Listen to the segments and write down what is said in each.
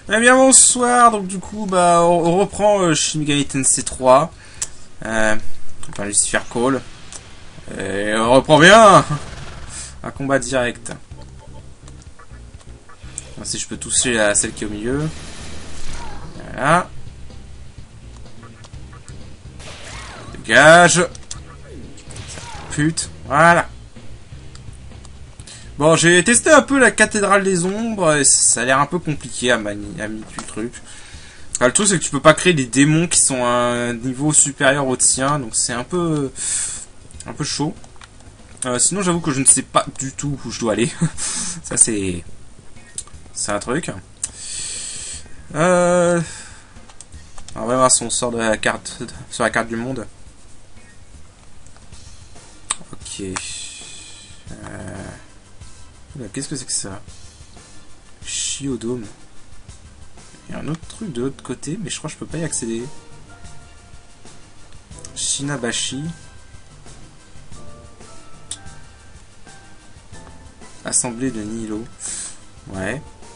Eh bien bonsoir, donc du coup bah on reprend Shin Megami Tensei 3. Enfin Lucifer Call. Et on reprend bien un combat direct. Alors, si je peux toucher à celle qui est au milieu. Voilà. Dégage. Pute. Voilà. Bon, j'ai testé un peu la cathédrale des ombres et ça a l'air un peu compliqué à manier le truc. Enfin, le truc c'est que tu peux pas créer des démons qui sont à un niveau supérieur au tien, donc c'est un peu chaud. Sinon, j'avoue que je ne sais pas du tout où je dois aller. Ça c'est un truc. On va voir si on sort de la carte sur la carte du monde. Ok. Qu'est-ce que c'est que ça? Chiodome. Il y a un autre truc de l'autre côté, mais je crois que je peux pas y accéder. Shinabashi. Assemblée de Nihilo. Ouais.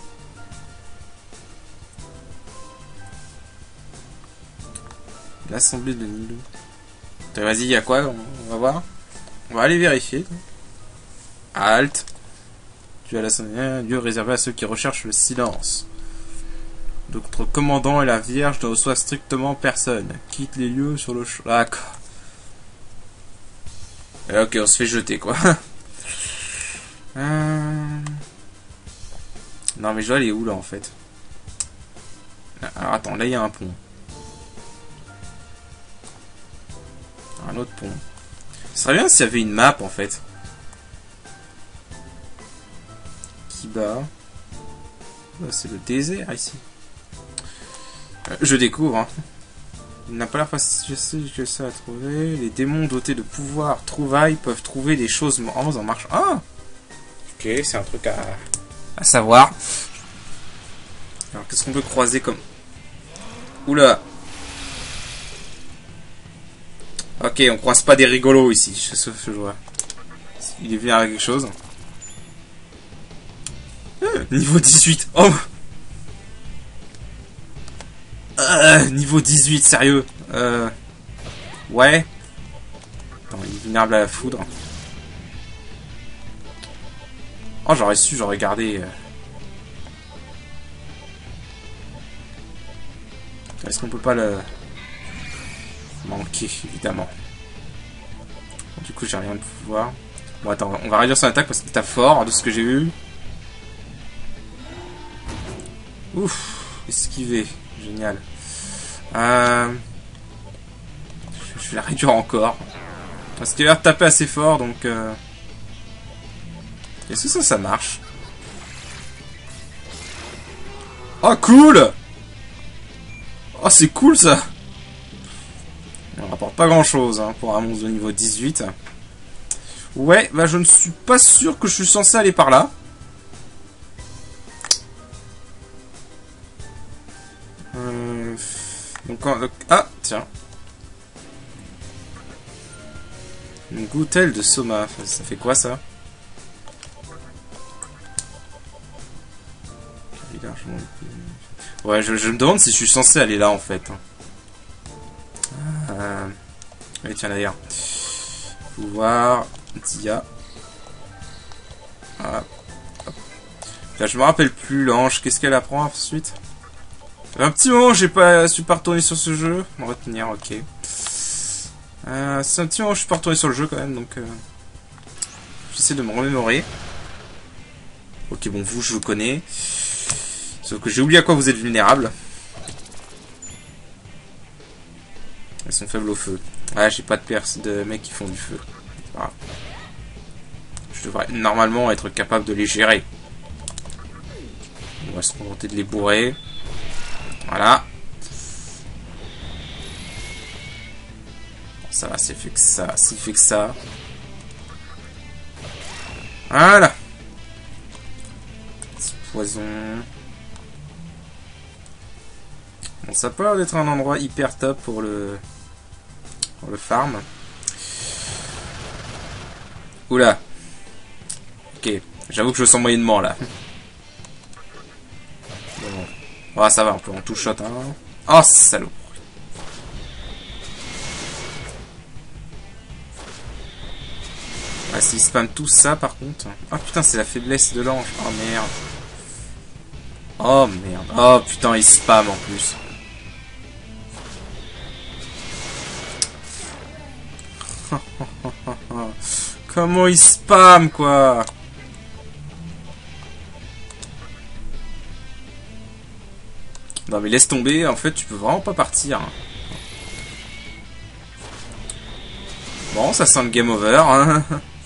L'assemblée de Nihilo. Vas-y, il y a quoi? On va voir. On va aller vérifier. Halt. Tu as l'assemblée, un lieu réservé à ceux qui recherchent le silence. Notre commandant et la Vierge ne reçoivent strictement personne. Quitte les lieux sur le chemin. D'accord. Ok, on se fait jeter quoi. Non mais je dois aller où là en fait? Alors attends, là il y a un pont. Un autre pont. Ce serait bien s'il y avait une map en fait. Kiba. C'est le désert ici. Je découvre. Hein. Il n'a pas l'air facile, je sais que ça à trouver. Les démons dotés de pouvoir trouvailles peuvent trouver des choses en marche. Ah! Ok, c'est un truc à savoir. Alors, qu'est-ce qu'on peut croiser comme... Oula! Ok, on croise pas des rigolos ici, je vois. Il est venu avec quelque chose. Niveau 18. Oh! Niveau 18, sérieux. Ouais. Attends, il est vulnérable à la foudre. Oh, j'aurais su, j'aurais gardé. Est-ce qu'on peut pas le manquer, évidemment. Bon, du coup, j'ai rien de pouvoir. Bon, attends, on va réduire son attaque parce qu'il tape fort, de ce que j'ai vu. Ouf, esquiver. Génial. Je vais la réduire encore. Parce qu'il a l'air de taper assez fort, donc... Est-ce que ça marche? Oh, cool! Oh, c'est cool, ça! On rapporte pas grand-chose, hein, pour un monstre de niveau 18. Ouais, bah je ne suis pas sûr que je suis censé aller par là. Donc, ah, tiens. Une goutelle de Soma. Ça fait quoi, ça? Ouais, je me demande si je suis censé aller là, en fait. Allez, tiens, d'ailleurs. Pouvoir... Dia. Ah. Là, je me rappelle plus, l'ange. Qu'est-ce qu'elle apprend ensuite? Un petit moment, je suis pas retourné sur ce jeu. On va retenir, ok. C'est un petit moment, je suis pas retourné sur le jeu quand même, donc j'essaie de me remémorer. Ok, bon, vous, je vous connais. Sauf que j'ai oublié à quoi vous êtes vulnérable. Elles sont faibles au feu. Ouais, j'ai pas de mecs qui font du feu. Voilà. Je devrais normalement être capable de les gérer. On va se contenter de les bourrer. Voilà. Ça va, c'est fait que ça. S'il fait que ça. Voilà. Ce poison. Bon, ça peut l'air d'être un endroit hyper top pour le farm. Oula. Ok. J'avoue que je sens moyennement là. Bon. Ouais, ça va, on peut en tout shot, hein. Oh, salaud. Ah, s'il spam tout ça, par contre... Ah, putain, c'est la faiblesse de l'ange. Oh, merde. Oh, merde. Oh, putain, il spam, en plus. Comment il spam, quoi? Non, mais laisse tomber, en fait, tu peux vraiment pas partir. Bon, ça sent le game over. Hein.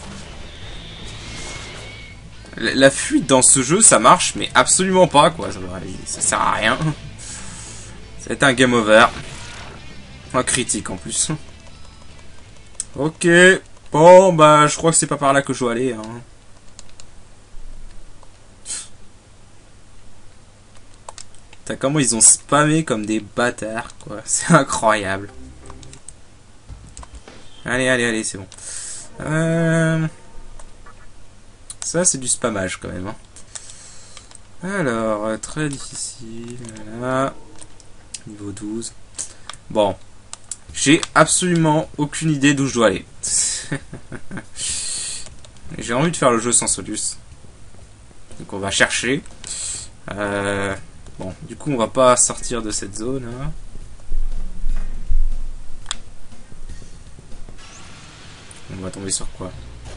La fuite dans ce jeu, ça marche, mais absolument pas, quoi. Ça sert à rien. C'est un game over. Un critique, en plus. Ok. Bon, bah, je crois que c'est pas par là que je dois aller. Hein. T'as comment ils ont spammé comme des bâtards, quoi. C'est incroyable. Allez, allez, allez, c'est bon. Ça, c'est du spammage, quand même. Hein. Alors, très difficile. Voilà. Niveau 12. Bon. J'ai absolument aucune idée d'où je dois aller. J'ai envie de faire le jeu sans Solus. Donc on va chercher. Bon, du coup on va pas sortir de cette zone. Hein. On va tomber sur quoi?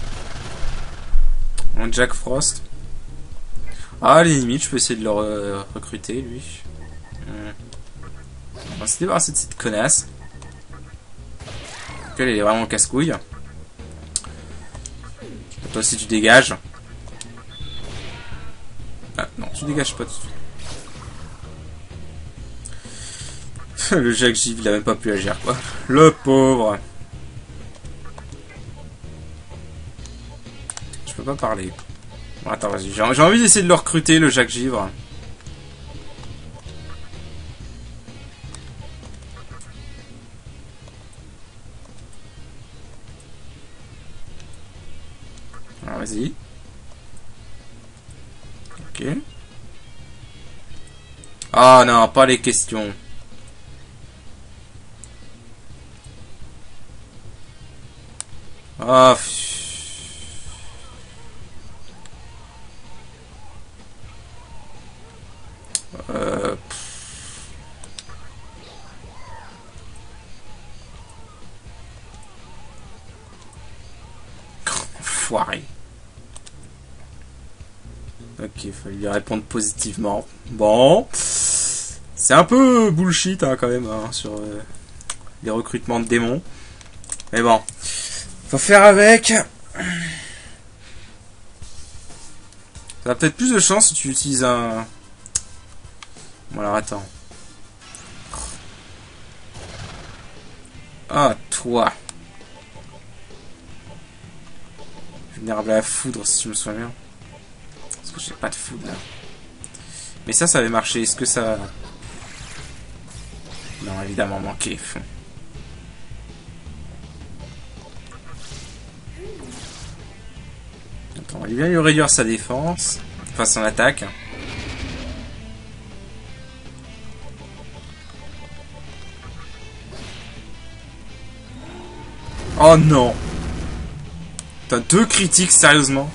Un Jack Frost. Ah, à la limite, je peux essayer de le recruter, lui. On va se débarrasser de cette connasse. Elle est vraiment casse-couille. Toi aussi tu dégages. Ah non, tu dégages pas tout de suite. Le Jack Giv, il a même pas pu agir, quoi. Le pauvre. Je peux pas parler. Bon, attends, vas-y. J'ai envie d'essayer de le recruter, le Jack Givre. Alors, vas-y. Ok. Ah non, pas les questions. Ah. Euh... Foiré. Ok, il fallait lui répondre positivement. Bon. C'est un peu bullshit hein, quand même hein, sur les recrutements de démons. Mais bon. Faut faire avec. Ça a peut-être plus de chance si tu utilises un... Bon alors attends. Ah, toi. Vulnérable à la foudre si je me souviens bien. Parce que j'ai pas de foudre là. Mais ça avait marché. Est-ce que ça... Non, évidemment, manqué. Attends, on va bien lui réduire sa défense. Enfin, son attaque. Oh non! T'as 2 critiques, sérieusement?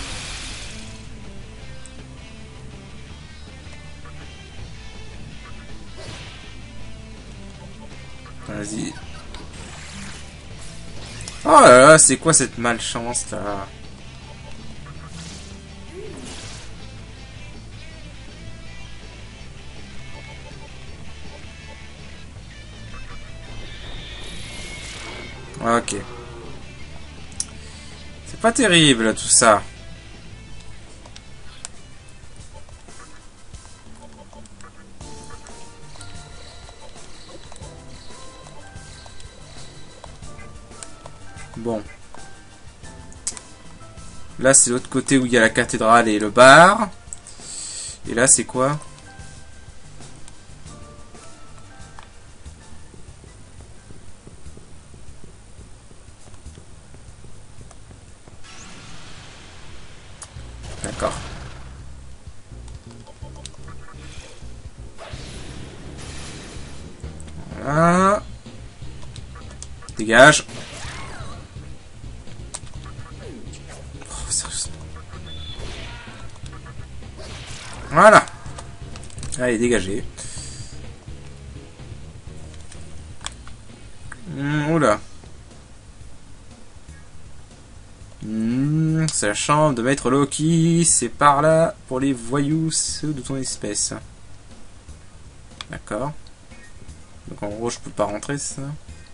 Vas-y. Oh là là, c'est quoi cette malchance là? Ok. C'est pas terrible tout ça. Bon. Là, c'est l'autre côté où il y a la cathédrale et le bar. Et là, c'est quoi? D'accord. Voilà. Dégage. Oh, sérieusement. Voilà. Allez, dégagez. Oula. C'est la chambre de Maître Loki. C'est par là pour les voyous, ceux de ton espèce. D'accord. Donc en gros, je peux pas rentrer, ça.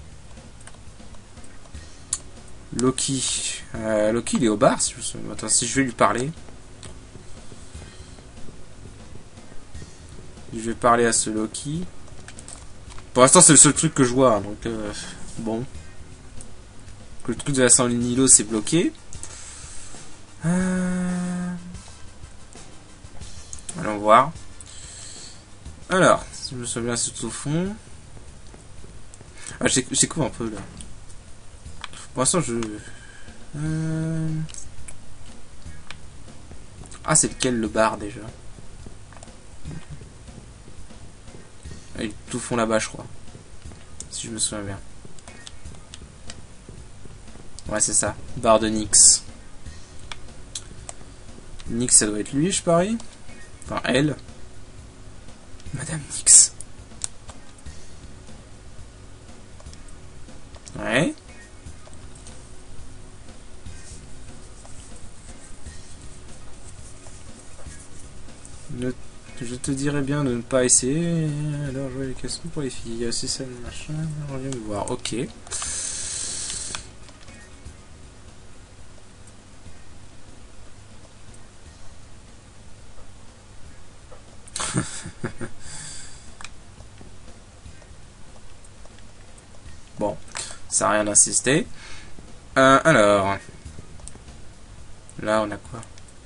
Loki. Loki, il est au bar. Si je... Attends, si je vais lui parler. Je vais parler à ce Loki. Pour l'instant, c'est le seul truc que je vois. Donc, bon. Le truc de la San Nilo, c'est bloqué. Allons voir. Alors, si je me souviens, c'est tout au fond. Ah, je découvre un peu là. Pour l'instant, je. Ah, c'est lequel le bar déjà? Ah, il est tout au fond là-bas, je crois. Si je me souviens bien. Ouais, c'est ça. Bar de Nyx. Nyx, ça doit être lui, je parie. Enfin, elle. Madame Nyx. Ouais. Je te dirais bien de ne pas essayer. Alors, jouer les casse-coups pour les filles. C'est ça, machin. On vient de voir. Ok. Bon, ça n'a rien d'insister. Alors, là on a quoi?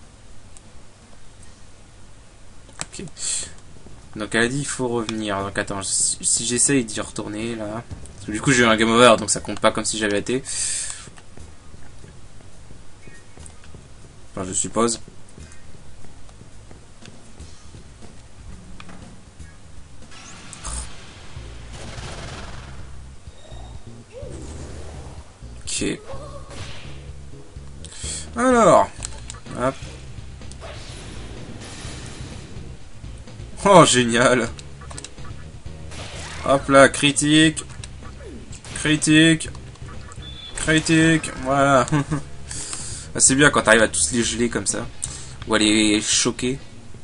Ok. Donc elle a dit il faut revenir. Donc attends, si j'essaye d'y retourner là, parce que du coup j'ai eu un game over, donc ça compte pas comme si j'avais été. Enfin, je suppose. Ok. Alors. Hop. Oh, génial. Hop là, critique. Critique. Critique. Voilà. C'est bien quand t'arrives à tous les geler comme ça. Ou à les choquer.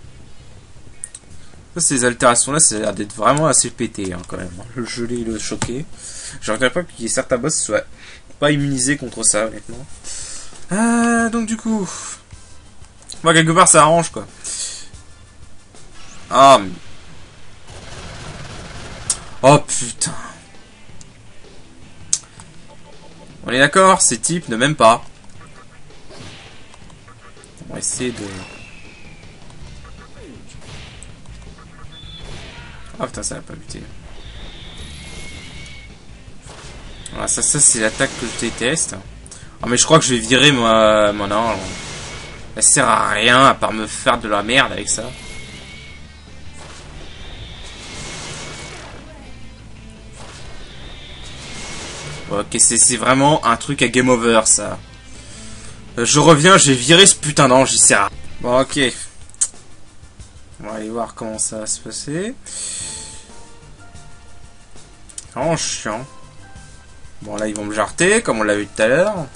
Ça, ces altérations-là, ça a l'air d'être vraiment assez pété, hein, quand même. Le geler, le choquer. Je regrette pas qu'il y ait certains boss qui soient pas immunisés contre ça, honnêtement. Donc du coup... Moi, quelque part, ça arrange, quoi. Ah, mais... Oh, putain. On est d'accord, ces types ne m'aiment pas. On va essayer de... Ah, putain, ça n'a pas buté. Voilà, ça c'est l'attaque que je déteste. Ah, mais je crois que je vais virer mon ange. Elle sert à rien à part me faire de la merde avec ça. Ok, c'est vraiment un truc à game over, ça. Je reviens, j'ai viré ce putain d'ange, il sert à... Bon, ok. On va aller voir comment ça va se passer. Vraiment chiant. Bon, là, ils vont me jarter, comme on l'a vu tout à l'heure.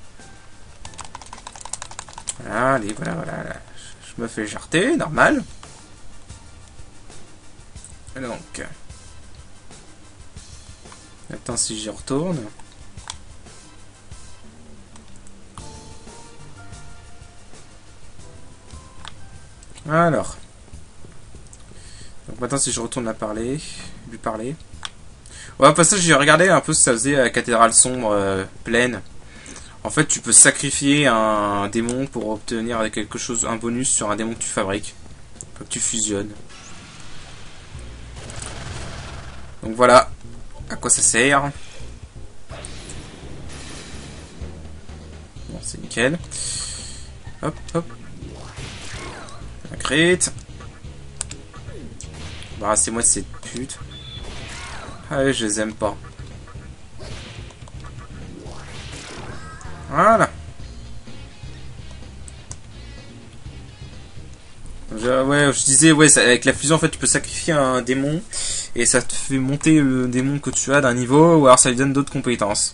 Allez, voilà. Je me fais jarter, normal. Donc... Attends, si j'y retourne... Alors... Donc maintenant, si je retourne lui parler... Ouais, après ça, j'ai regardé un peu ce que ça faisait à la cathédrale sombre pleine. En fait, tu peux sacrifier un démon pour obtenir quelque chose, un bonus sur un démon que tu fabriques. Que tu fusionnes. Donc voilà à quoi ça sert. Bon, c'est nickel. Hop. Un crit. Bah, c'est moi cette pute. Ah ouais, je les aime pas. Voilà. Ouais, je disais, ouais, avec la fusion, en fait, tu peux sacrifier un démon et ça te fait monter le démon que tu as d'un niveau, ou alors ça lui donne d'autres compétences.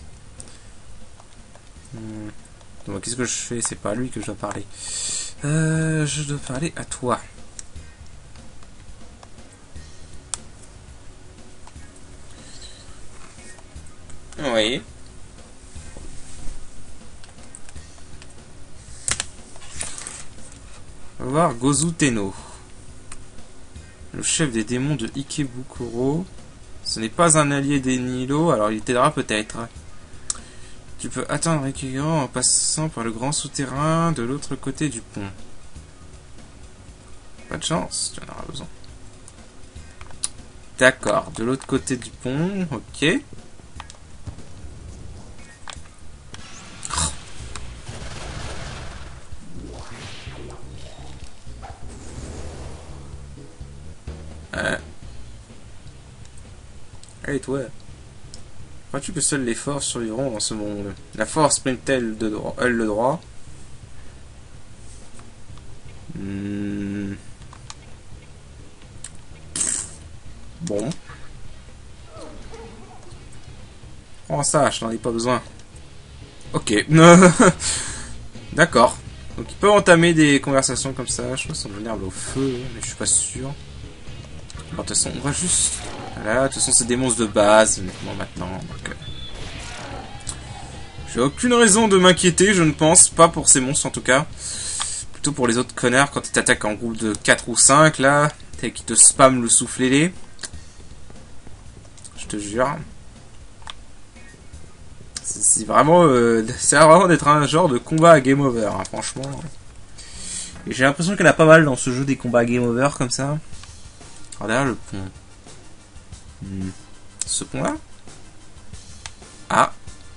Donc, qu'est-ce que je fais? C'est pas à lui que je dois parler. Je dois parler à toi. Oui. On va voir Gozu Tenno. Le chef des démons de Ikebukuro. Ce n'est pas un allié des Nilo, alors il t'aidera peut-être. Tu peux atteindre Rikigoro en passant par le grand souterrain de l'autre côté du pont. Pas de chance, tu en auras besoin. D'accord, de l'autre côté du pont, ok. Allez toi. Crois-tu que seules les forces survivront dans ce monde? La force prime-t-elle elle le droit? Bon. Prends ça, je n'en ai pas besoin. Ok. D'accord. Donc il peut entamer des conversations comme ça. Je pense qu'on vulnérable au feu, mais je suis pas sûr. Bon, de toute façon, on va juste... Voilà, de toute façon c'est des monstres de base, honnêtement, maintenant. Donc, j'ai aucune raison de m'inquiéter, je ne pense. Pas pour ces monstres en tout cas. Plutôt pour les autres connards quand ils t'attaquent en groupe de 4 ou 5 là. Et qu'ils te spamment le soufflé. Je te jure. C'est vraiment, ça a vraiment d'être un genre de combat à game over, hein, franchement. Et j'ai l'impression qu'il y en a pas mal dans ce jeu des combats à game over comme ça. Alors derrière le pont. Ce pont là? Ah.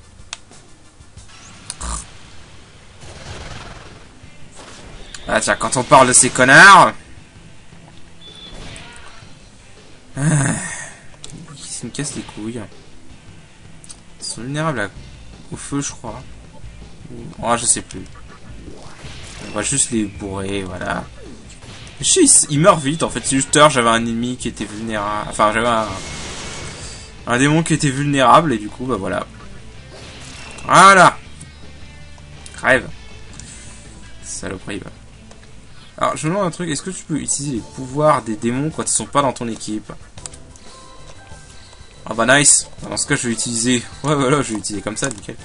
Ah tiens, quand on parle de ces connards... Ah. Ils me cassent les couilles. Ils sont vulnérables au feu, je crois. Oh, je sais plus. On va juste les bourrer, voilà. Ils meurent vite, en fait. C'est juste heure, j'avais un ennemi qui était vulnérable. Enfin, j'avais un démon qui était vulnérable, et du coup, bah voilà. Voilà. Crève. Saloperie, bah. Alors, je me demande un truc. Est-ce que tu peux utiliser les pouvoirs des démons quand ils sont pas dans ton équipe? Ah bah nice. Dans ce cas, je vais utiliser... Ouais, voilà, je vais utiliser comme ça, nickel.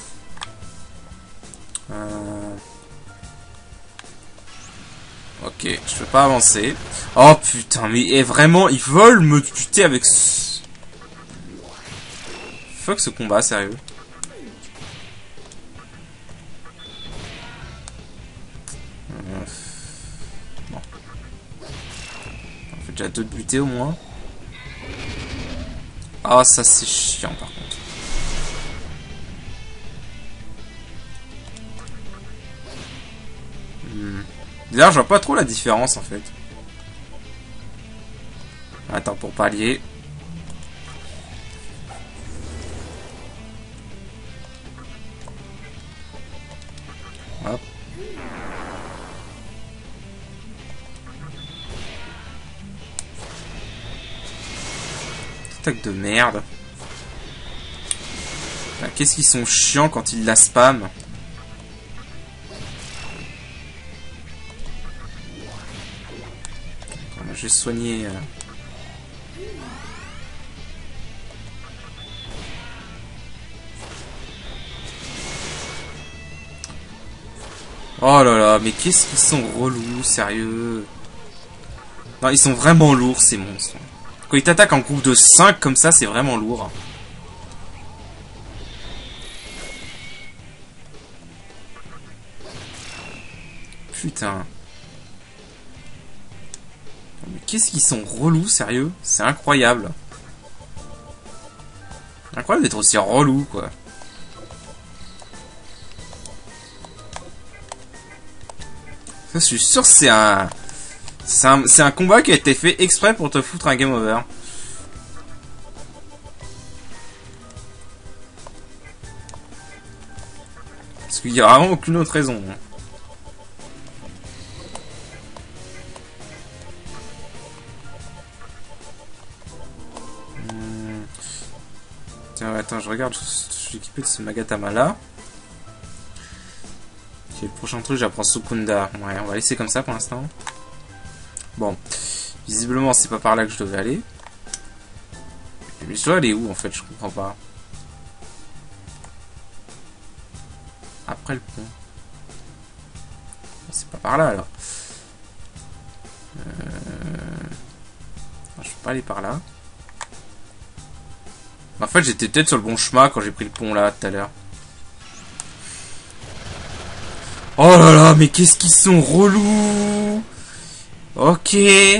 Ok, je peux pas avancer. Oh putain, mais vraiment, ils veulent me tuer avec ce... Fuck ce combat, sérieux. Bon. On fait déjà 2 de buter au moins. Ah, ça c'est chiant par contre. D'ailleurs, je vois pas trop la différence en fait. Attends, pour pallier. Hop. Attaque de merde. Qu'est-ce qu'ils sont chiants quand ils la spamment. Je vais soigner... Oh là là, mais qu'est-ce qu'ils sont relous, sérieux. Non, ils sont vraiment lourds, ces monstres. Quand ils t'attaquent en groupe de 5 comme ça, c'est vraiment lourd. Putain. Mais qu'est-ce qu'ils sont relous, sérieux. C'est incroyable. Incroyable d'être aussi relou, quoi. Ça, je suis sûr que c'est un... C'est un combat qui a été fait exprès pour te foutre un game over. Parce qu'il n'y a vraiment aucune autre raison. Tiens, attends, je regarde, je suis équipé de ce Magatama là. Ok, le prochain truc, j'apprends Sukunda. Ouais, on va laisser comme ça pour l'instant. Bon, visiblement, c'est pas par là que je devais aller. Mais je dois aller où en fait, je comprends pas. Après le pont. C'est pas par là alors. Je peux pas aller par là. En fait, j'étais peut-être sur le bon chemin quand j'ai pris le pont là tout à l'heure. Oh là là, mais qu'est-ce qu'ils sont relous. Ok.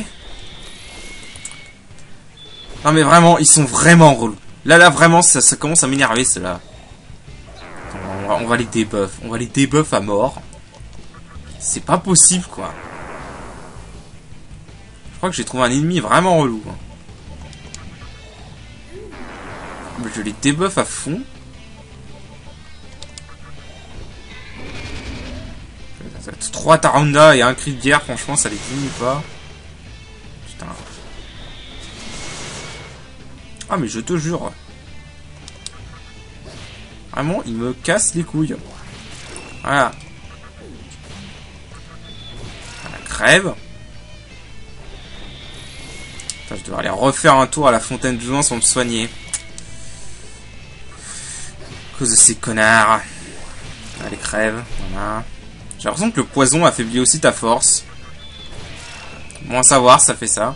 Non mais vraiment, ils sont vraiment relous. Là, vraiment, ça commence à m'énerver, ceux-là. On va les debuff. On va les debuff à mort. C'est pas possible, quoi. Je crois que j'ai trouvé un ennemi vraiment relou. Je les debuff à fond. Trois Taranda et un cri de guerre, franchement, ça les diminue pas. Putain. Ah, mais je te jure. Vraiment, il me casse les couilles. Voilà. Voilà, crève. Putain, je devrais aller refaire un tour à la fontaine de jouvence pour me soigner. À cause de ces connards. Allez, crève. Voilà. J'ai l'impression que le poison affaiblit aussi ta force. Bon à savoir, ça fait ça.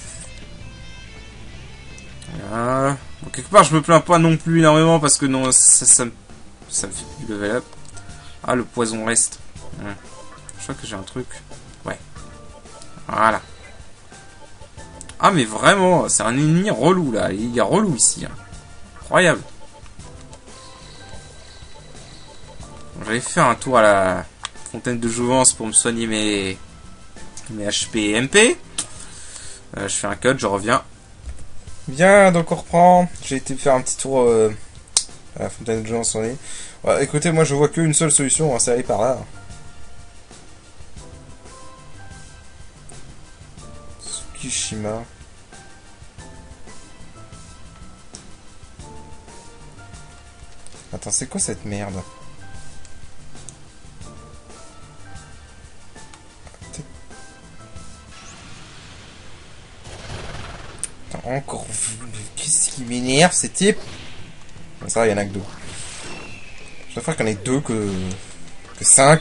Voilà. Bon, quelque part, je me plains pas non plus énormément parce que non, ça me fait du level up. Ah, le poison reste. Je crois que j'ai un truc. Ouais. Voilà. Ah, mais vraiment, c'est un ennemi relou là. Il est relou ici. Incroyable. Bon, j'allais faire un tour à la fontaine de jouvence pour me soigner mes HP et MP. Je fais un cut, je reviens. Bien, donc on reprend. J'ai été faire un petit tour à la fontaine de jouvence. Ouais, écoutez, moi je vois qu'une seule solution, hein, c'est aller par là. Tsukishima. Attends, c'est quoi cette merde? Encore. Qu'est-ce qui m'énerve, ces types? Ça, il y en a que deux. Je préfère qu'il y en ait deux que 5.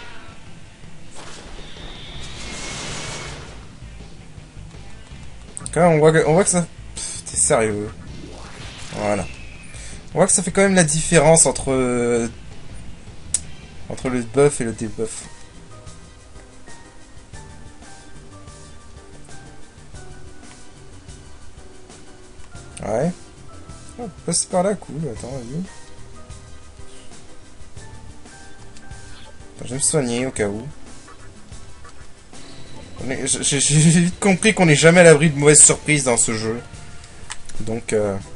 Donc là, on voit que ça. T'es sérieux? Voilà. On voit que ça fait quand même la différence entre le buff et le debuff. Ouais. Oh, on peut passer par là, cool. Attends, vas-y. Je vais me soigner au cas où. J'ai vite compris qu'on n'est jamais à l'abri de mauvaises surprises dans ce jeu. Donc,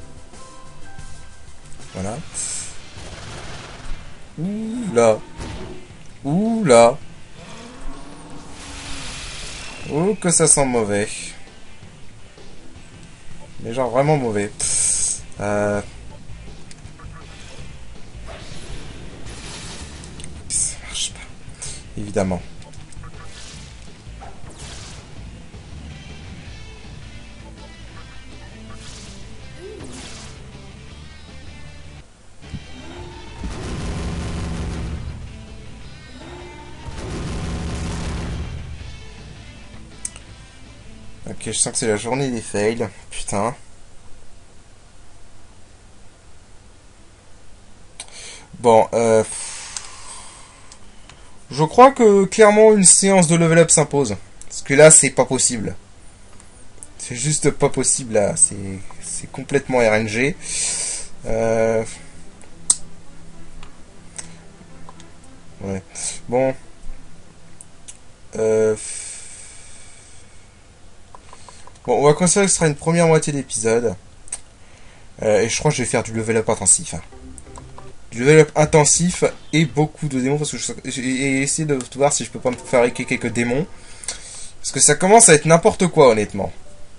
voilà. Ouh là. Ouh là. Oh, que ça sent mauvais. Mais genre vraiment mauvais. Ça marche pas. Évidemment. Ok, je sens que c'est la journée des fails. Putain. Bon, je crois que clairement une séance de level up s'impose. Parce que là, c'est pas possible. C'est juste pas possible là. C'est complètement RNG. Ouais. Bon. Bon, on va considérer que ce sera une première moitié d'épisode. Et je crois que je vais faire du level up intensif. Hein. du level up intensif et beaucoup de démons parce que j'ai essayé de voir si je peux pas me fabriquer quelques démons. Parce que ça commence à être n'importe quoi honnêtement.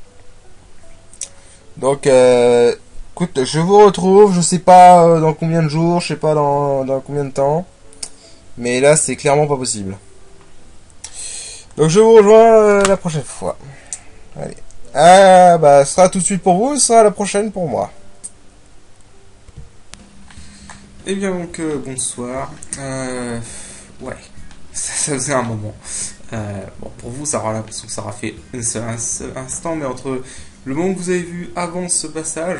Donc écoute, je vous retrouve, je sais pas dans combien de jours, je sais pas dans combien de temps. Mais là c'est clairement pas possible. Donc je vous rejoins la prochaine fois. Allez. Ah bah ce sera tout de suite pour vous, ce sera la prochaine pour moi. Eh bien donc bonsoir. Ouais, ça faisait un moment. Bon, pour vous, ça aura l'impression que ça aura fait un seul instant, mais entre le moment que vous avez vu avant ce passage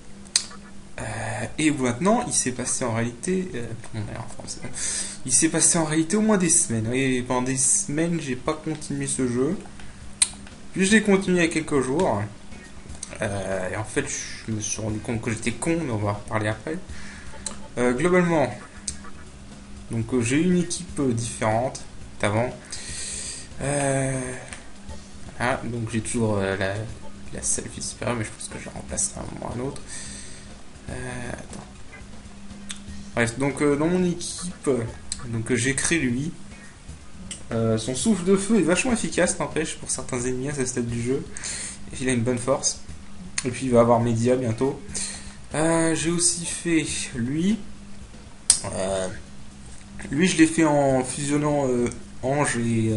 et où maintenant, il s'est passé en réalité, il s'est passé en réalité au moins des semaines. Et pendant des semaines, j'ai pas continué ce jeu. Puis je l'ai continué il y a quelques jours. Et en fait, je me suis rendu compte que j'étais con, mais on va en reparler après. Globalement, donc j'ai eu une équipe différente d'avant. Voilà, donc j'ai toujours la selfie supérieure, mais je pense que je la remplacerai à un moment ou à un autre. Attends. Bref, donc dans mon équipe, donc j'ai créé lui. Son souffle de feu est vachement efficace, n'empêche, pour certains ennemis à ce stade du jeu. Et il a une bonne force. Et puis il va avoir Média bientôt. J'ai aussi fait lui. Lui, je l'ai fait en fusionnant Ange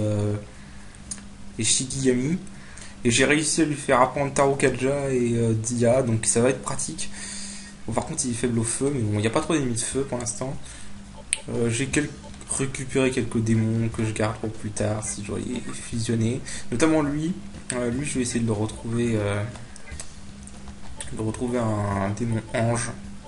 et Shikigami. Et j'ai réussi à lui faire apprendre Tarukaja et Dia, donc ça va être pratique. Bon, par contre, il est faible au feu, mais bon, il n'y a pas trop d'ennemis de feu pour l'instant. J'ai récupéré quelques démons que je garde pour plus tard si je dois les fusionner. Notamment lui. Lui, je vais essayer de le retrouver. Un démon ange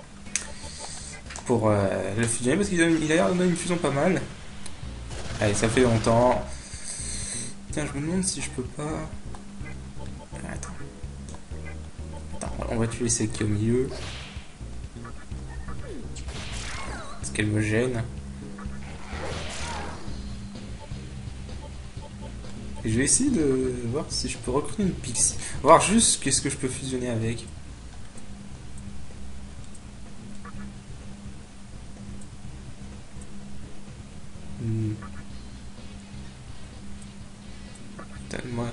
pour le fusionner parce qu'il a l'air de donner une fusion pas mal. Allez, ça fait longtemps. Tiens, je me demande si je peux pas. Attends, on va tuer celle qui est au milieu. Parce qu'elle me gêne. Et je vais essayer de voir si je peux recruter une pixie. Voir juste qu'est-ce que je peux fusionner avec. Donne-moi.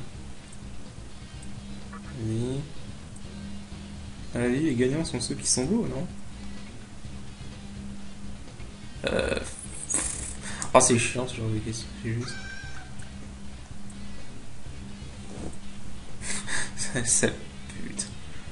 Oui. À la vie, les gagnants sont ceux qui sont beaux, non? Oh, c'est chiant ce genre de question, c'est juste. ça pute.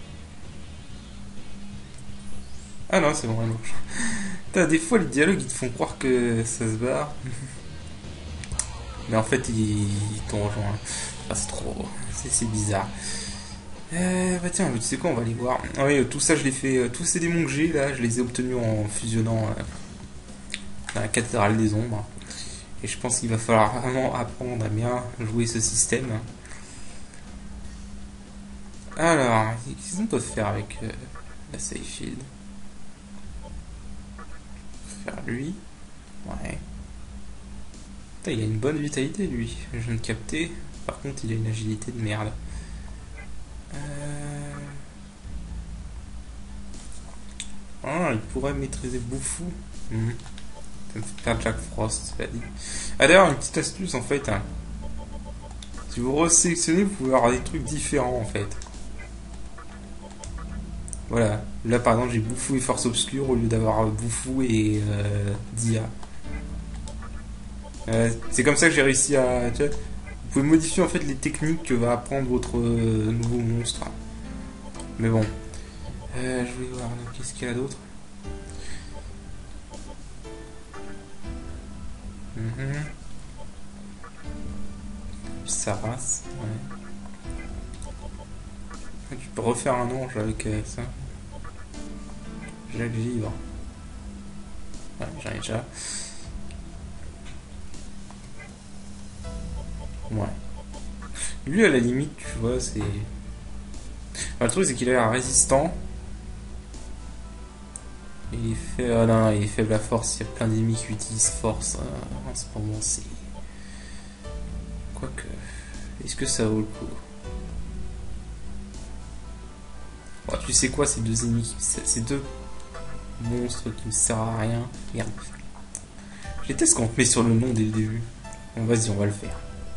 Ah non, c'est bon, elle marche. Putain, des fois, les dialogues ils te font croire que ça se barre. Mais en fait, ils t'ont rejoint. Enfin, c'est trop. C'est bizarre. Bah tiens, tu sais quoi, on va aller voir. Ah oui, tout ça, je l'ai fait. Tous ces démons que j'ai là, je les ai obtenus en fusionnant dans la cathédrale des ombres. Et je pense qu'il va falloir vraiment apprendre à bien jouer ce système. Alors, qu'est-ce qu'on peut faire avec la Safe Shield? Faire lui. Ouais. Putain, il a une bonne vitalité lui, je viens de capter. Par contre, il a une agilité de merde. Ah, il pourrait maîtriser Boufou. Ça me fait perdre Jack Frost, cela dit. Ah d'ailleurs, une petite astuce en fait. Hein. Si vous resélectionnez, vous pouvez avoir des trucs différents en fait. Voilà. Là par exemple, j'ai Boufou et Force Obscure au lieu d'avoir Boufou et Dia. C'est comme ça que j'ai réussi à... Tu vois, vous pouvez modifier en fait les techniques que va apprendre votre nouveau monstre. Mais bon. Je voulais voir, qu'est-ce qu'il y a d'autre? Saras, ouais. Tu peux refaire un ange avec ça. Jacques Vivre. Ouais, j'en ai déjà. Ouais. Lui, à la limite, tu vois, c'est... Enfin, le truc, c'est qu'il a l'air résistant. Il fait... Ah non, il est faible à force. Il y a plein d'ennemis qui utilisent force. En ce moment, c'est... Quoique... Est-ce que ça vaut le coup? Oh, tu sais quoi, ces deux ennemis... Ces deux monstre qui ne sert à rien. Merde. Je déteste quand on te met sur le nom dès le début. Bon, vas-y, on va le faire.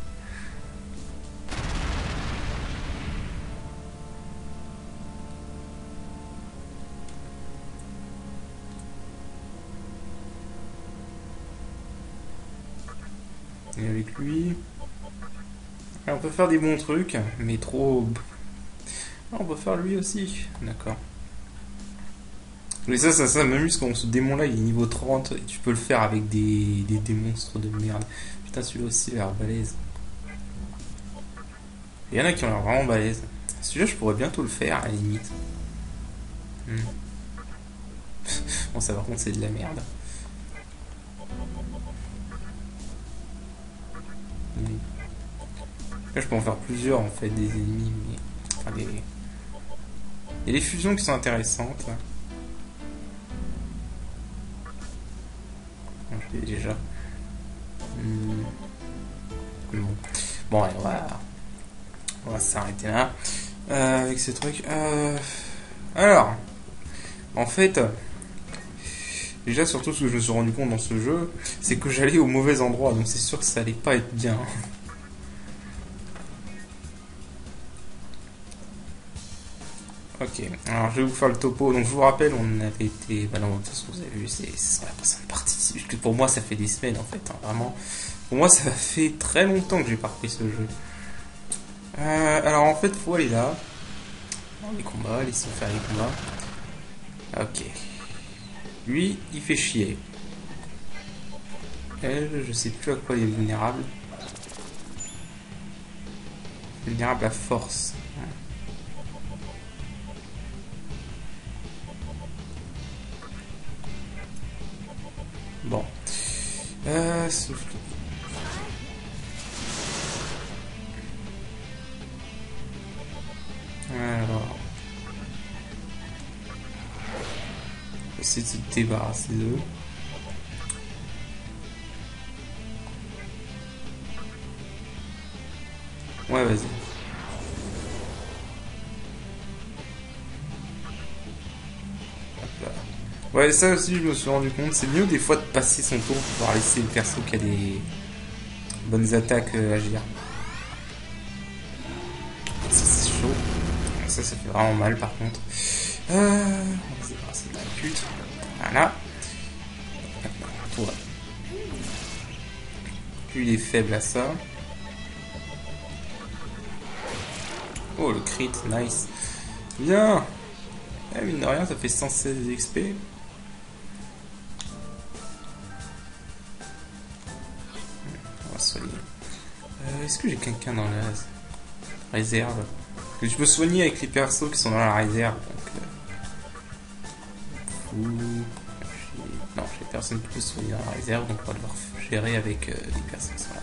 Et avec lui... Alors, on peut faire des bons trucs, mais trop... Ah, on peut faire lui aussi. D'accord. Mais ça m'amuse quand ce démon-là, il est niveau 30, et tu peux le faire avec des monstres de merde. Putain, celui-là aussi, il a l'air balèze. Il y en a qui ont l'air vraiment balèze. Celui-là, je pourrais bientôt le faire, à la limite. Bon, ça, par contre, c'est de la merde. Là, je peux en faire plusieurs, en fait, des ennemis, mais... Enfin, des... Il y a des fusions qui sont intéressantes, là. Je l'ai déjà. Bon, allez, on va s'arrêter là. Avec ce truc. Alors, en fait, déjà, surtout ce que je me suis rendu compte dans ce jeu, c'est que j'allais au mauvais endroit, donc c'est sûr que ça allait pas être bien. Ok, alors je vais vous faire le topo. Donc je vous rappelle, on avait été... Bah non, de toute façon, vous avez vu, c'est la prochaine partie. Parce que pour moi, ça fait des semaines, en fait, hein, vraiment. Pour moi, ça fait très longtemps que j'ai pas repris ce jeu. Alors en fait, faut aller là. Les combats, laissons faire les combats. Ok. Lui, il fait chier. Elle, je sais plus à quoi il est vulnérable. Vulnérable à force. Bon. Souffle. Alors. Essayer de se débarrasser d'eux. Ouais, vas-y. Ouais, ça aussi, je me suis rendu compte. C'est mieux des fois de passer son tour pour pouvoir laisser le perso qui a des bonnes attaques agir. Ça, c'est chaud. Ça fait vraiment mal par contre. On va se débarrasser de la pute. Voilà. Toi. Plus il est faible à ça. Oh, le crit, nice. Bien. Eh, mine de rien, ça fait 116 XP. On va soigner. Est-ce que j'ai quelqu'un dans la réserve? Parce que je peux soigner avec les persos qui sont dans la réserve. Donc, non, j'ai personne qui peut soigner dans la réserve, donc on va devoir gérer avec les personnes qui sont là.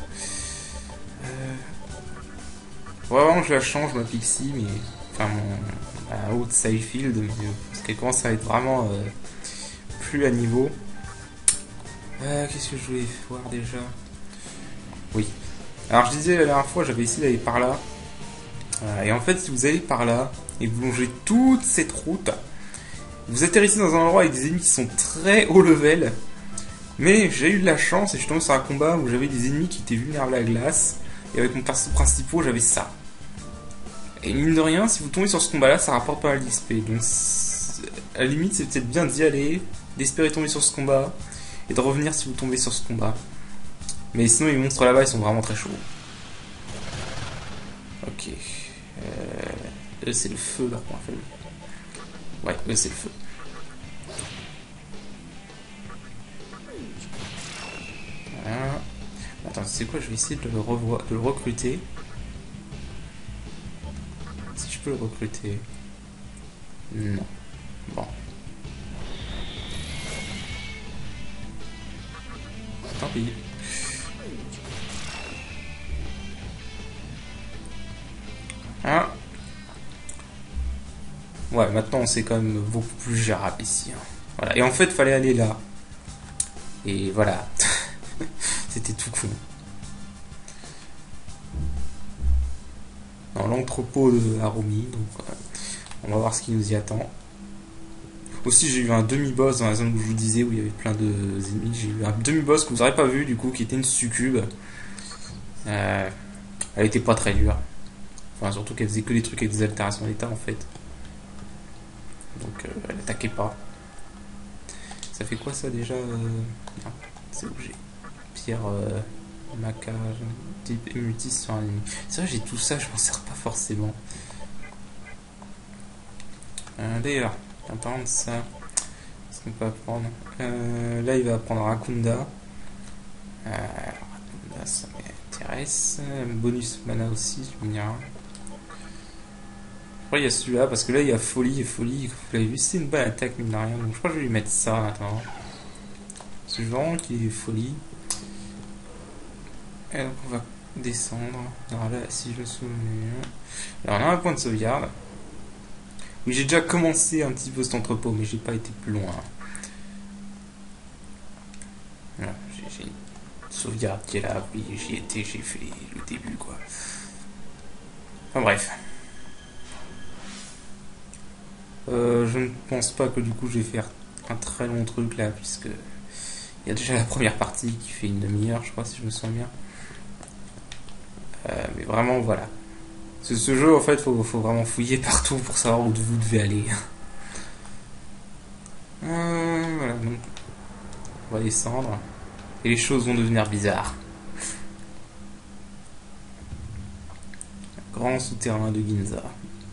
Vraiment, je la change, ma Pixie, mais... Enfin, ma haute Scyfield, mais parce qu'elle commence à être vraiment plus à niveau. Qu'est-ce que je voulais voir déjà? Oui. Alors, je disais la dernière fois, j'avais essayé d'aller par là. Et en fait, si vous allez par là, et que vous longez toute cette route, vous atterrissez dans un endroit avec des ennemis qui sont très haut level. Mais j'ai eu de la chance et je suis tombé sur un combat où j'avais des ennemis qui étaient vulnérables à la glace. Et avec mon perso principal, j'avais ça. Et mine de rien, si vous tombez sur ce combat-là, ça rapporte pas mal d'XP. Donc, à la limite, c'est peut-être bien d'y aller, d'espérer tomber sur ce combat, et de revenir si vous tombez sur ce combat. Mais sinon, les monstres là-bas, ils sont vraiment très chauds. Ok. Eux, c'est le feu, leur point faible. Ouais, eux, c'est le feu. Voilà. Attends, c'est quoi? Je vais essayer de le recruter. Si je peux le recruter. Non. Bon. Tant pis. Hein? Ouais, maintenant c'est quand même beaucoup plus gérable ici. Hein. Voilà. Et en fait, fallait aller là. Et voilà. C'était tout con. Dans l'entrepôt de Harumi, donc on va voir ce qui nous y attend. Aussi, j'ai eu un demi-boss dans la zone où je vous disais, où il y avait plein de ennemis. J'ai eu un demi-boss que vous n'aurez pas vu, du coup, qui était une succube. Elle était pas très dure. Enfin, surtout qu'elle faisait que des trucs avec des altérations d'état, en fait. Donc, elle attaquait pas. Ça fait quoi, ça, déjà Non, c'est objet. Pierre, maca, type multis sur un ennemi. C'est vrai, j'ai tout ça, je m'en sers pas forcément. D'ailleurs, en parlant de ça, qu'est-ce qu'on peut apprendre là, il va apprendre Rakunda. Rakunda, ça m'intéresse. Bonus mana aussi, tu me diras. Après, il y a celui-là, parce que là, il y a folie et folie. Vous l'avez vu, c'est une bonne attaque, mine de rien. Donc, je crois que je vais lui mettre ça maintenant. Parce que je veux vraiment qu'il ait folie. Et donc, on va descendre. Alors là, si je me souviens. Alors, on a un point de sauvegarde. Oui, j'ai déjà commencé un petit peu cet entrepôt, mais j'ai pas été plus loin. Voilà, j'ai une sauvegarde qui est là, oui, j'y étais, j'ai fait le début, quoi. Enfin bref. Je ne pense pas que du coup je vais faire un très long truc là, puisque il y a déjà la première partie qui fait une demi-heure, je crois, si je me souviens bien. Mais vraiment, voilà. Ce jeu, en fait, faut vraiment fouiller partout pour savoir où vous devez aller. Voilà, donc on va descendre. Et les choses vont devenir bizarres. Grand souterrain de Ginza.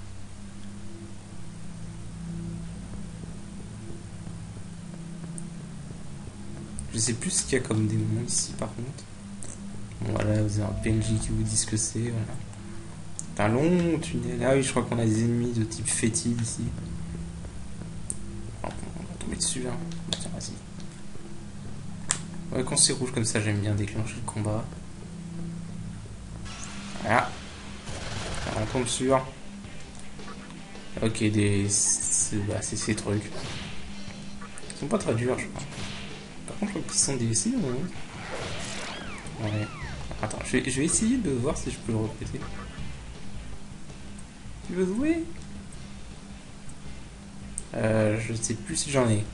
Je sais plus ce qu'il y a comme démon ici par contre. Bon, voilà, vous avez un PNJ qui vous dit ce que c'est. Voilà. C'est un long tunnel. Ah oui, je crois qu'on a des ennemis de type fétide ici. Alors, on va tomber dessus. Hein. Tiens, vas-y. Ouais, quand c'est rouge comme ça, j'aime bien déclencher le combat. Voilà. Alors, on tombe sur. Ok, c'est ces trucs. Ils sont pas très durs, je crois. Par contre, je crois qu'ils sont DLC ou non? Ouais. Attends, je vais essayer de voir si je peux le recruter. Tu veux jouer? Je sais plus si j'en ai.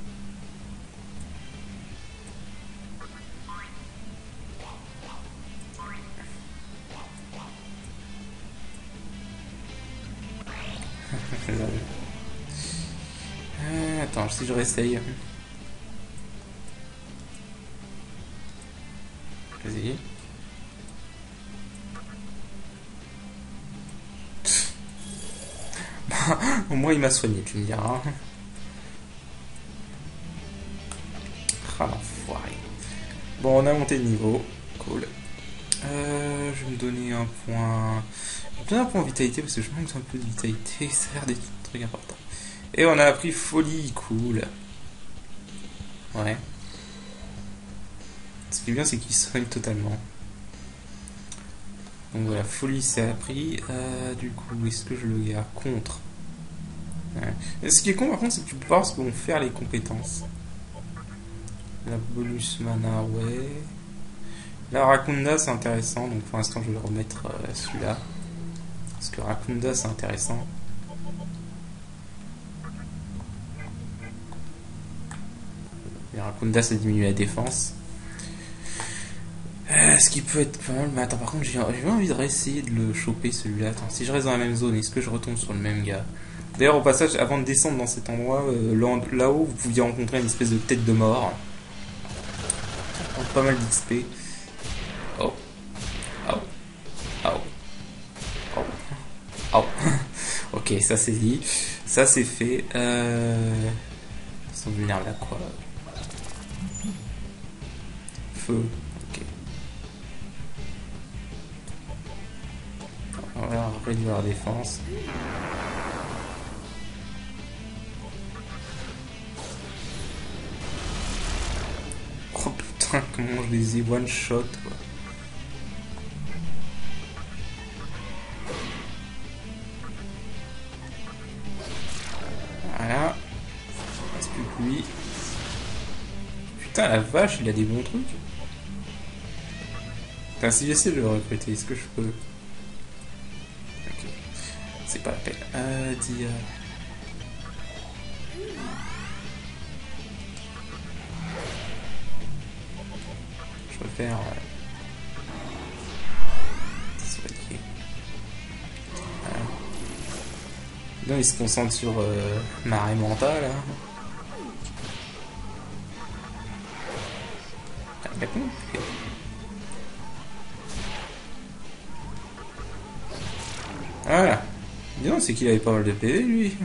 Attends, si je réessaye. Vas-y. Au moins il m'a soigné, tu me diras. Ah l'enfoiré. Bon, on a monté de niveau. Cool. Je vais me donner un point. Je vais me donner un point en vitalité parce que je manque un peu de vitalité. Ça a l'air d'être un truc important. Et on a appris folie. Cool. Ouais. Ce qui est bien, c'est qu'il soigne totalement. Donc voilà, folie c'est appris. Du coup, est-ce que je le garde contre? Ouais. Ce qui est con par contre, c'est que tu peux voir ce que vont faire les compétences. La bonus mana, ouais. La Rakunda c'est intéressant, donc pour l'instant je vais remettre celui-là. Parce que Rakunda c'est intéressant. Et Rakunda ça diminue la défense. Ce qui peut être pas mal, mais attends, par contre j'ai envie de réessayer de le choper celui-là. Attends, si je reste dans la même zone, est-ce que je retombe sur le même gars? D'ailleurs, au passage, avant de descendre dans cet endroit, là-haut, vous pouviez rencontrer une espèce de tête de mort. Ça prend pas mal d'XP. Oh. Oh. Oh. Oh. Oh. Ok, ça c'est dit. Ça c'est fait. Ils sont vulnérables à quoi? Feu. Ok. On va réduire leur défense. Oh putain, comment je les ai one shot quoi. Voilà. Il reste plus que lui. Putain la vache, il a des bons trucs. Putain, si j'essaie de le recruter, est-ce que je peux? Ok. C'est pas la peine. faire. Soigner. Voilà. Là, il se concentre sur marée mentale. Hein. Il a combien de PV? Voilà. Bien, c'est qu'il avait pas mal de PV lui.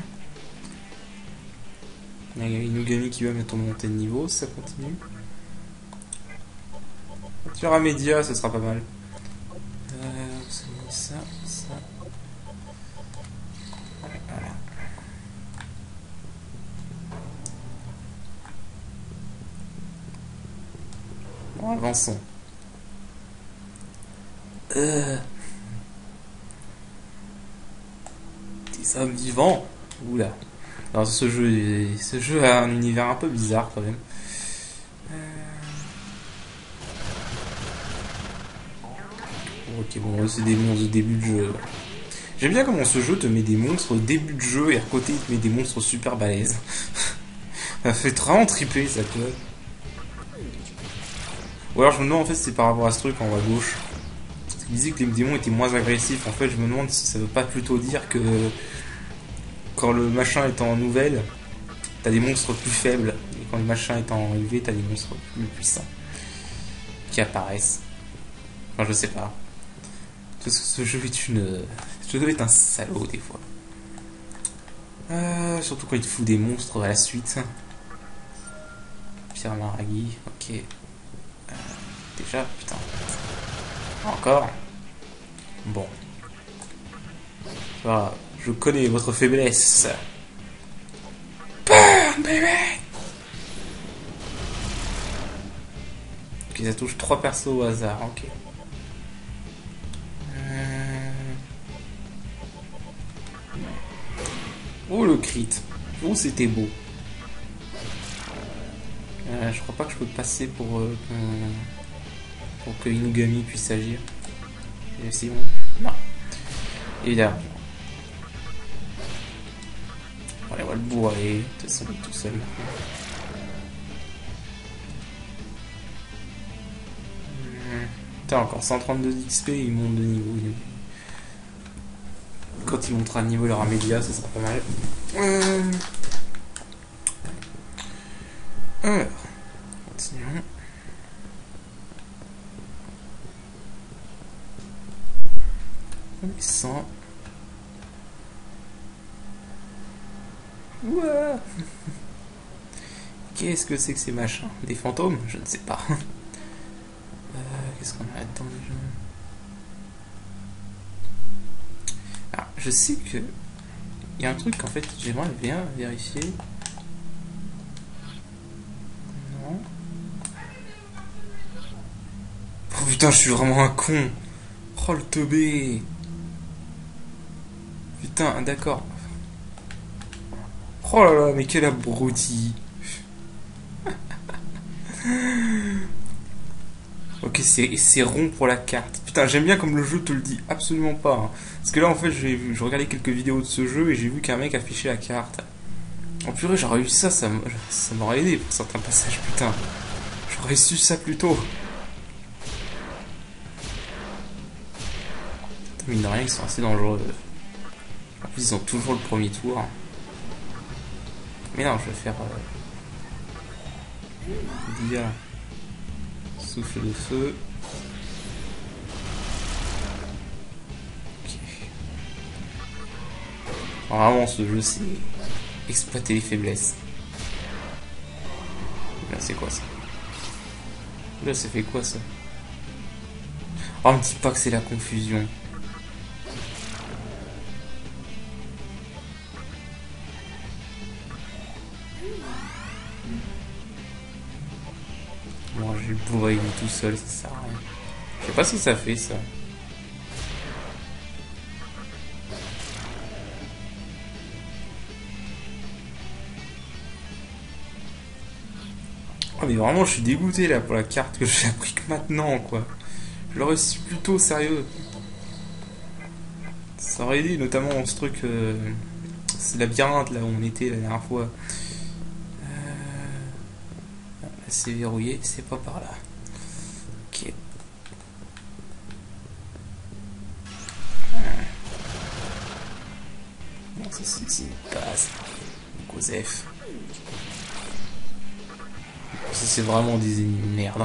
Il y a une Inugami qui va mettre monter de niveau, ça continue. Sur un média, ce sera pas mal. Ça. Voilà. Bon, avançons. Des hommes vivants. Oula. Alors ce jeu a un univers un peu bizarre quand même. Ok, bon, c'est des monstres au début de jeu. J'aime bien comment ce jeu te met des monstres au début de jeu et à côté il te met des monstres super balèzes. Ça fait vraiment triper ça, tu vois. Ou alors je me demande en fait si c'est par rapport à ce truc en haut à gauche. Il disait que les démons étaient moins agressifs. En fait, je me demande si ça veut pas plutôt dire que quand le machin est en nouvelle, t'as des monstres plus faibles. Et quand le machin est en élevé, t'as des monstres plus puissants qui apparaissent. Enfin, je sais pas. Ce jeu est un salaud des fois. Surtout quand il te fout des monstres à la suite. Pierre Maragui, ok. Déjà, putain. Encore. Bon. Voilà, je connais votre faiblesse. Burn, baby! Ok, ça touche 3 persos au hasard, ok. Oh le crit. Oh c'était beau. Je crois pas que je peux passer pour que Inugami puisse agir. C'est bon. Non. Évidemment. On va le bourrer. De toute façon, il est tout seul. Putain, encore 132 XP, il monte de niveau. Quand il montera le niveau de leur média, ça sera pas mal. Alors, continuons. On descend. Ouah. Qu'est-ce que c'est que ces machins? Des fantômes? Je ne sais pas. Qu'est-ce qu'on a là-dedans déjà? Alors, je sais que il y a un truc qu'en fait j'aimerais bien vérifier. Non. Oh putain, je suis vraiment un con. Oh le teubé. Putain, d'accord. Oh là là, mais quel abruti. Ok, c'est rond pour la carte. Putain, j'aime bien comme le jeu te le dit absolument pas. Hein. Parce que là, en fait, je regardais quelques vidéos de ce jeu et j'ai vu qu'un mec affichait la carte. En purée, j'aurais eu ça m'aurait aidé pour certains passages, putain. J'aurais su ça plus tôt. Putain, mine de rien, ils sont assez dangereux. En plus, ils ont toujours le premier tour. Mais non, je vais faire... Dia. Souffle de feu. Ok. Vraiment, ce jeu, c'est exploiter les faiblesses. Là, c'est quoi ça? Là, ça fait quoi ça? Oh, me dis pas que c'est la confusion. Bon, je vais le bourrer tout seul, ça sert à rien. Je sais pas ce que ça fait ça. Oh mais vraiment je suis dégoûté là pour la carte que j'ai appris que maintenant quoi. Je l'aurais su plus tôt, sérieux. Ça aurait aidé notamment dans ce truc, ce labyrinthe là où on était la dernière fois. Là c'est verrouillé, c'est pas par là. Ok. Bon, ça c'est une passe. Cause F. Ça c'est vraiment des ennemis de merde.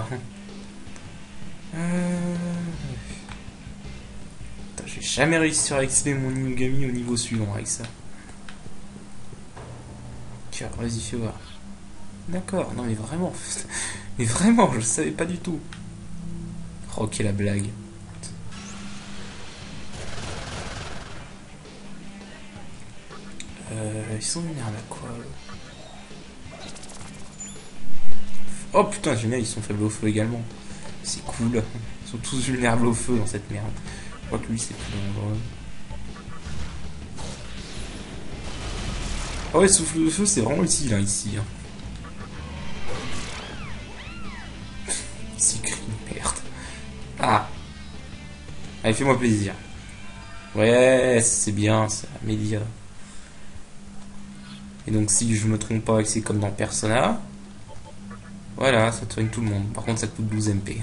J'ai jamais réussi à XP mon Inugami au niveau suivant avec ça. Tiens, vas-y, fais voir. D'accord, non mais vraiment. Mais vraiment, je savais pas du tout. Oh, quelle la blague. Ils sont vulnérables à quoi là? Oh putain, génial, ils sont faibles au feu également. C'est cool. Ils sont tous vulnérables au feu dans cette merde. Je crois que lui c'est plus dangereux. Ah ouais, souffle de feu c'est vraiment utile hein, ici. Hein. C'est écrit une perte. Ah. Allez, fais-moi plaisir. Ouais, c'est bien, ça améliore. Et donc si je me trompe pas, c'est comme dans Persona. Voilà, ça soigne tout le monde. Par contre, ça coûte 12 MP.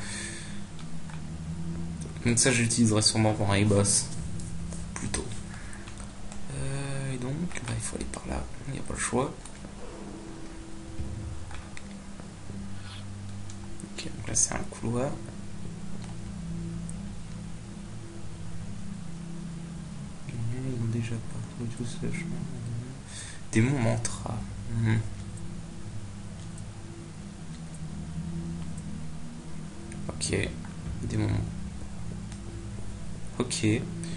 Donc ça, j'utiliserai sûrement pour un boss. Plutôt. Et donc, bah, il faut aller par là. Il n'y a pas le choix. Ok, donc là, c'est un couloir. Ils ont déjà parcouru tout ce chemin. Démon mantra. Ok, démon. Ok. Je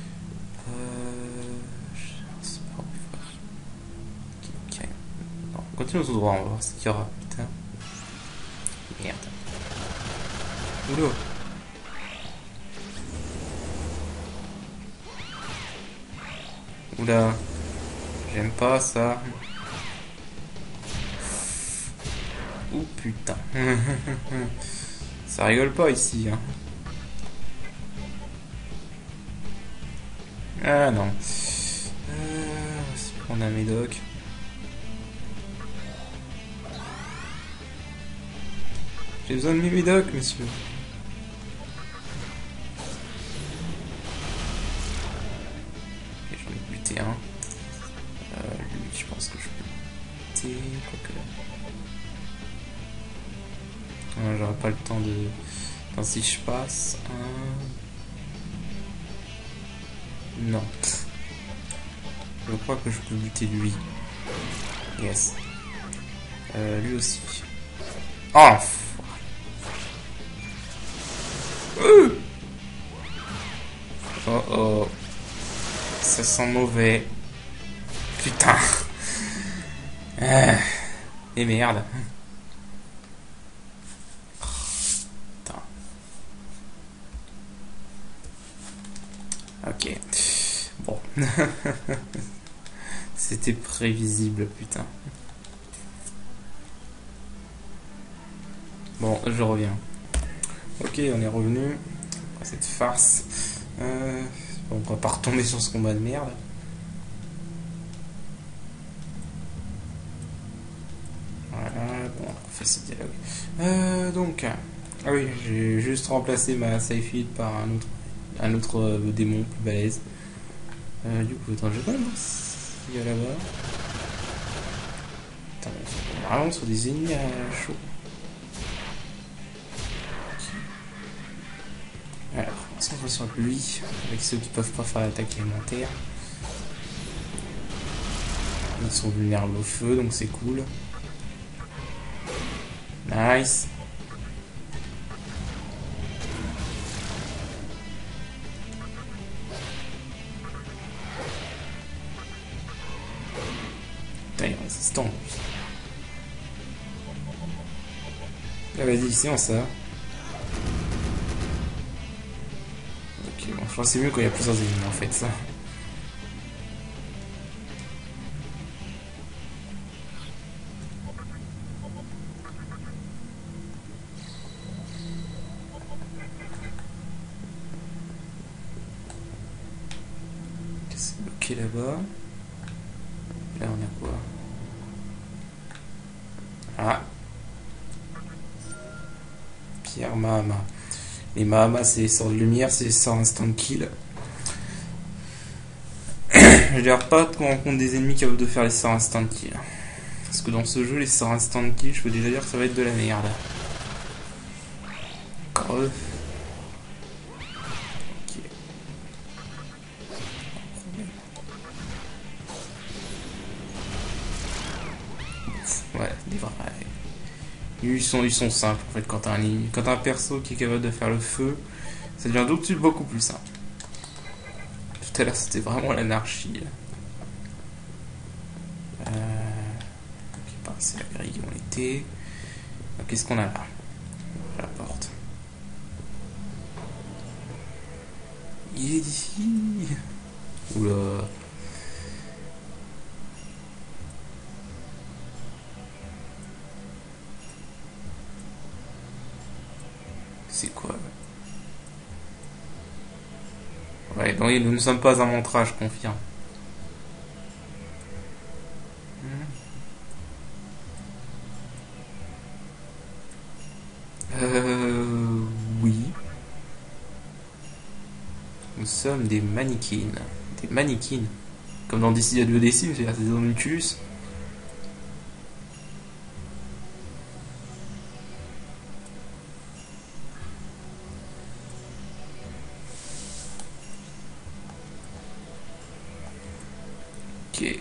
sais pas où il faut. Ok. Bon, on continue tout droit, on va voir ce qu'il y aura. Putain. Merde. Oula. Oula. J'aime pas ça. Oh putain. Ça rigole pas ici. Hein. Ah non. On a un médoc. J'ai besoin de mes médocs, monsieur. Ok, j'en ai buté un. Lui, je pense que je peux buter. Quoique. J'aurai pas le temps de. Enfin, si je passe. Non. Je crois que je peux buter lui. Yes. Lui aussi. Oh! Oh oh. Ça sent mauvais. Putain. Et merde. Putain. Ok. Bon. C'était prévisible, putain. Bon, je reviens. Ok, on est revenu. Cette farce. Bon, on va pas retomber sur ce combat de merde. Voilà, bon, on fait ce dialogue. Donc, ah oui, j'ai juste remplacé ma safe heal par un autre démon plus balèze. Du coup, attends, je vais pas voir s'il y a là-bas. Putain, on est vraiment sur des ennemis à chaud. Alors, on se concentre sur lui, avec ceux qui peuvent pas faire l'attaque élémentaire. Ils sont vulnérables au feu, donc c'est cool. Nice. Putain, il est résistant. Ah, vas-y, c'est ça. Ok, bon, je crois que c'est mieux quand il y a plusieurs ennemis en fait, ça. C'est bloqué là-bas. Là, on a quoi? Ah. Pierre Mahama. Les Mahama, c'est les sorts de lumière, c'est les sorts instant kill. Je J'espère pas qu'on rencontre des ennemis capables de faire les sorts instant kill. Parce que dans ce jeu, les sorts instant kill, je peux déjà dire que ça va être de la merde. Creux. Ok. Ouais, des vrais. Ils sont simples en fait. Quand t'as un perso qui est capable de faire le feu, ça devient tout de suite beaucoup plus simple. Tout à l'heure, c'était vraiment l'anarchie. Ok, c'est la grille où on était. Qu'est-ce qu'on a là? La porte. Il est d'ici. Oula. C'est quoi? Ouais, donc nous ne sommes pas un montrage, je confirme. Oui. Nous sommes des mannequins. Des mannequins. Comme dans DC à 2DC, c'est-à-dire des homunculus. Ok.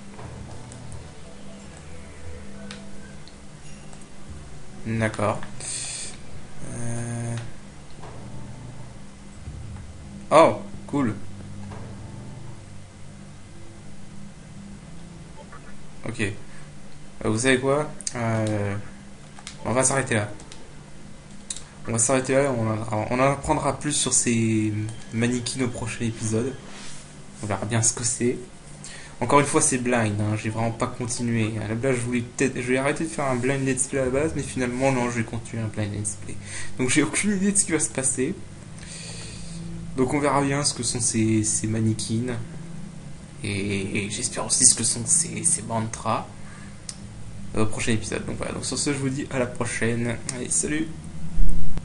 D'accord. Oh, cool. Ok. Vous savez quoi? On va s'arrêter là. On va s'arrêter là, on en apprendra plus sur ces mannequins au prochain épisode. On verra bien ce que c'est. Encore une fois, c'est blind, hein, j'ai vraiment pas continué. À la base, je vais arrêter de faire un blind let's play à la base, mais finalement, non, je vais continuer un blind let's play. Donc, j'ai aucune idée de ce qui va se passer. Donc, on verra bien ce que sont ces mannequins. Et j'espère aussi ce que sont ces mantras. Au prochain épisode. Donc, voilà. Donc, sur ce, je vous dis à la prochaine. Allez, salut!